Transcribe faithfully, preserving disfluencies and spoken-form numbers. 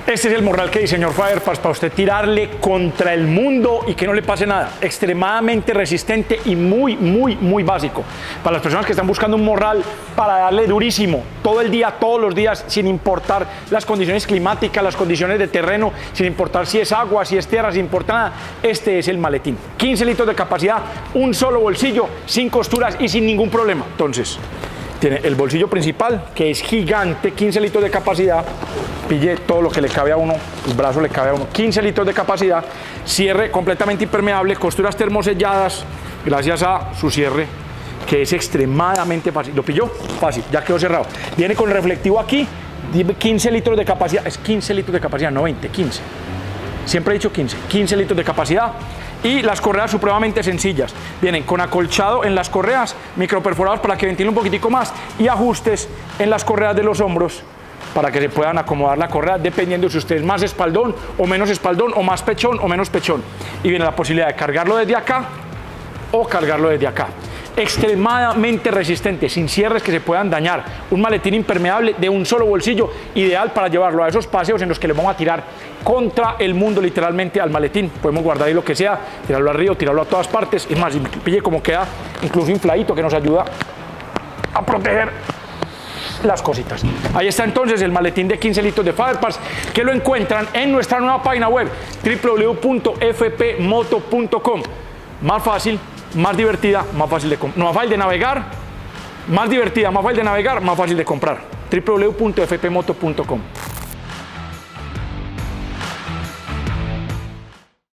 Este es el morral que diseñó Firepass para usted tirarle contra el mundo y que no le pase nada. Extremadamente resistente y muy, muy, muy básico. Para las personas que están buscando un morral para darle durísimo todo el día, todos los días, sin importar las condiciones climáticas, las condiciones de terreno, sin importar si es agua, si es tierra, sin importar nada. Este es el maletín. quince litros de capacidad, un solo bolsillo, sin costuras y sin ningún problema. Entonces, tiene el bolsillo principal, que es gigante, quince litros de capacidad. Pille todo lo que le cabe a uno, el brazo le cabe a uno, quince litros de capacidad, cierre completamente impermeable, costuras termoselladas, gracias a su cierre, que es extremadamente fácil. ¿Lo pilló? Fácil, ya quedó cerrado. Viene con reflectivo aquí, quince litros de capacidad, es quince litros de capacidad, no veinte, quince. Siempre he dicho quince, quince litros de capacidad. Y las correas supremamente sencillas. Vienen con acolchado en las correas, microperforados para que ventile un poquitico más y ajustes en las correas de los hombros para que se puedan acomodar la correa dependiendo si usted es más espaldón o menos espaldón o más pechón o menos pechón. Y viene la posibilidad de cargarlo desde acá o cargarlo desde acá. Extremadamente resistente, sin cierres que se puedan dañar. Un maletín impermeable de un solo bolsillo, ideal para llevarlo a esos paseos en los que le vamos a tirar contra el mundo literalmente al maletín. Podemos guardar ahí lo que sea, tirarlo al río, tirarlo a todas partes. Es más, pille como queda, incluso infladito, que nos ayuda a proteger las cositas. Ahí está entonces el maletín de quince litros de Firepass, que lo encuentran en nuestra nueva página web w w w punto f p moto punto com. Más fácil, más divertida, más fácil de comprar, más fácil de navegar, más divertida, más fácil de navegar, más fácil de comprar. w w w punto f p moto punto com.